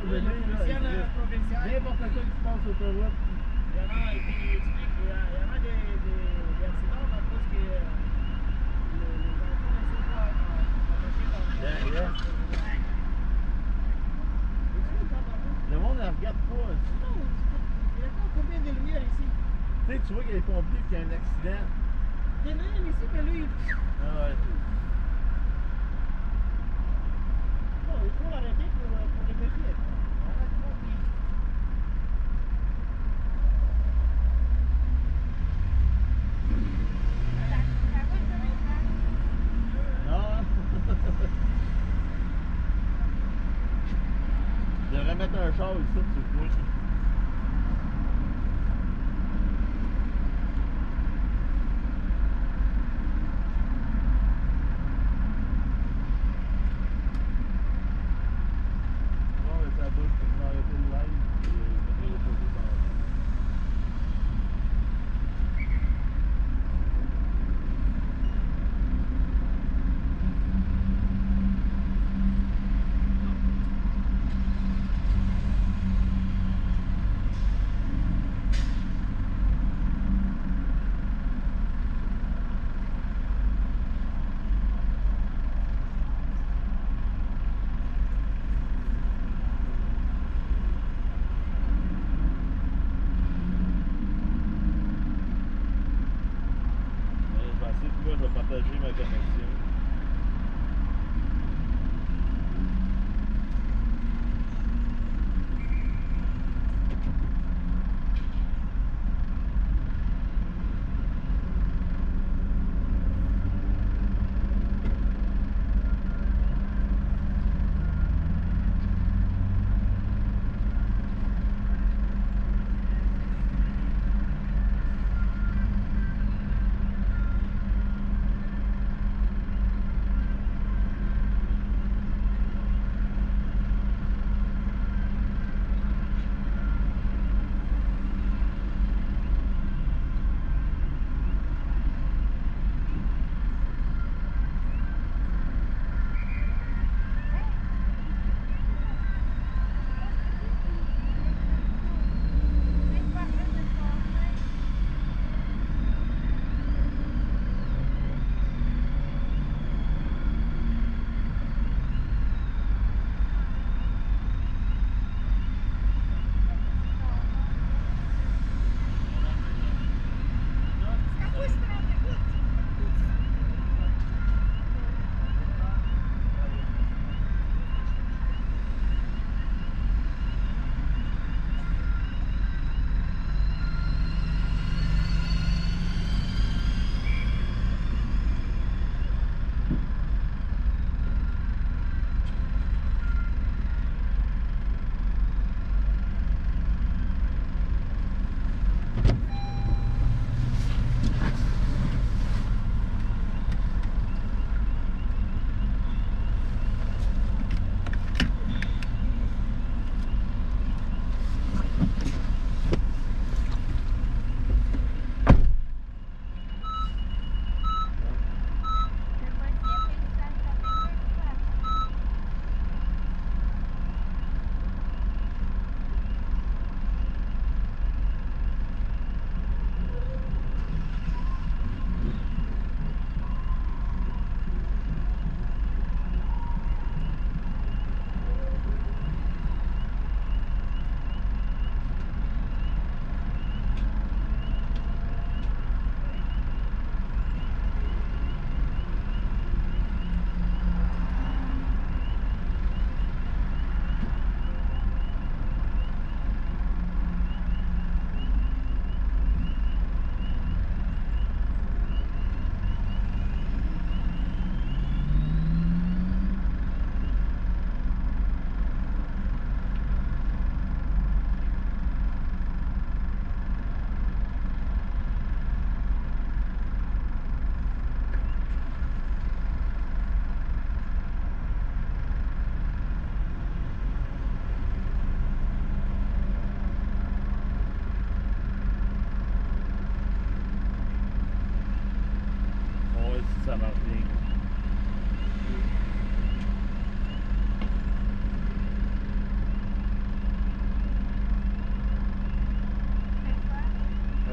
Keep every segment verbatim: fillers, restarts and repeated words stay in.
de lui, là. N'importe quoi qui se passe sur l'autoroute. Il y en a, et puis il explique, il y, a, il y en a des, des, des accidents à cause que euh, les, les enfants ne sont pas attachés par le Yeah, yeah. Le monde ne regarde pas. Non, il y a pas combien de lumières ici? Tu sais, tu vois qu'il y a les pompiers qui ont un accident. Il y en a un ici, mais lui, Ah ouais. non, il faut l'arrêter pour, pour les méfier. Arrête-moi, puis... Non. Je devrais mettre un char ici, tu vois. Non, mais ça bouge pour m'arrêter le live et venir le poser dans le... Je vais partager ma connexion.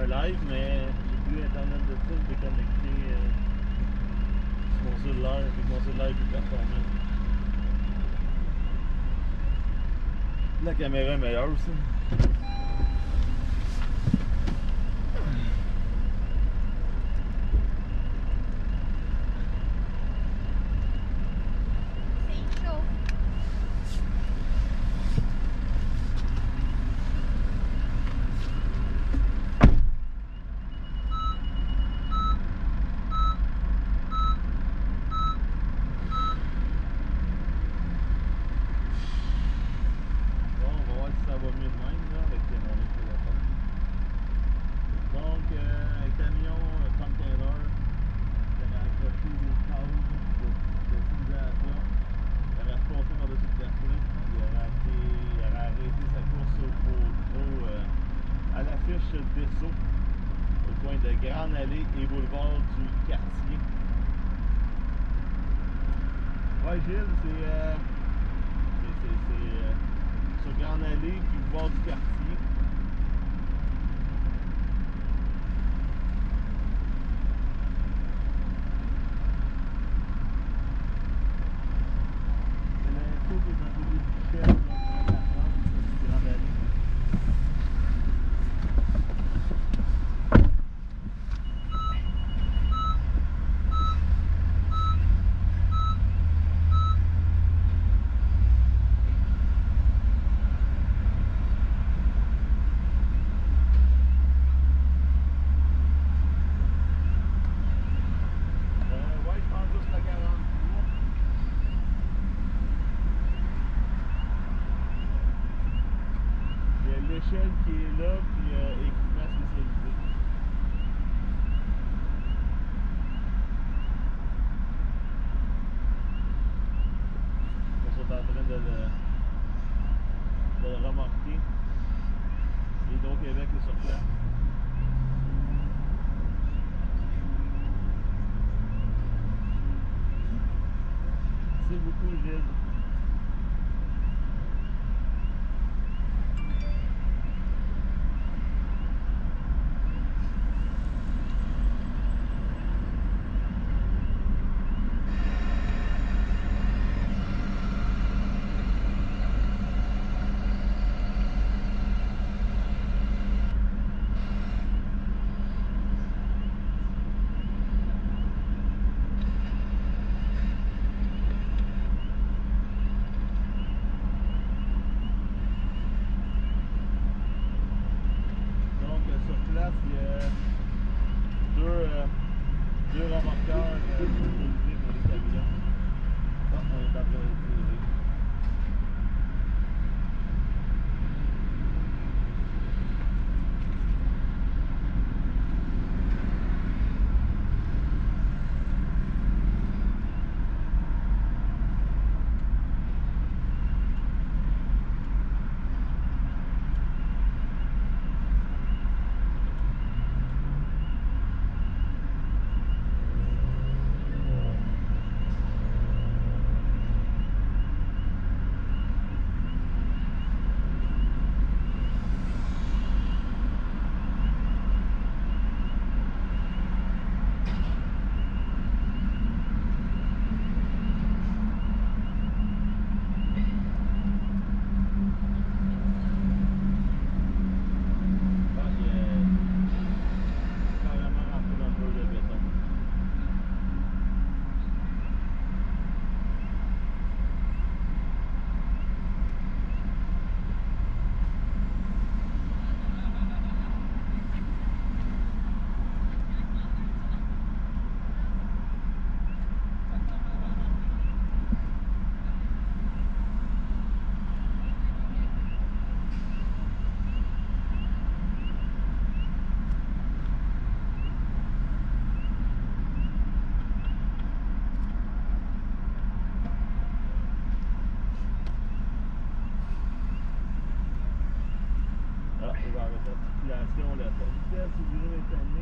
un live, mais j'ai plus internet de ça, je vais connecter euh, sur mon cellulaire, vu que mon cellulaire est plus performant. La caméra est meilleure aussi. C'est chaud. Bon, on va voir si ça va mieux de même là, avec mon autre téléphone. Donc, euh, un camion un container qui avait accroché des câbles de, de civilisation. Il aurait repassé par-dessus le terre-plein. Il aurait, été, il aurait arrêté sa course au, au, au, euh, à l'affiche Dessau, au coin de Grande Allée et boulevard du Quartier. Ouais, Gilles, c'est euh, c'est- c'est- c'est, euh, sur Grande Allée puis boulevard du Quartier. C'est l'info qui est un peu délicat, là, pour la France, c'est Grande Allée. Euh, ouais, je pense juste la quarante-trois. Il y a l'échelle qui est là, puis euh, équipement spécialisé. Ils sont en train de le, de le remorquer. Hydro-Québec est sur place. Merci beaucoup, Gilles. Donc, euh, sur place, il y a deux, euh, deux remorqueurs euh, spécialisés pour les camions. Ah, on est en train de tirer. Ah, il est carrément rentré dans le mur de béton. Ah, on va arrêter la circulation, la vitesse du gros étonné.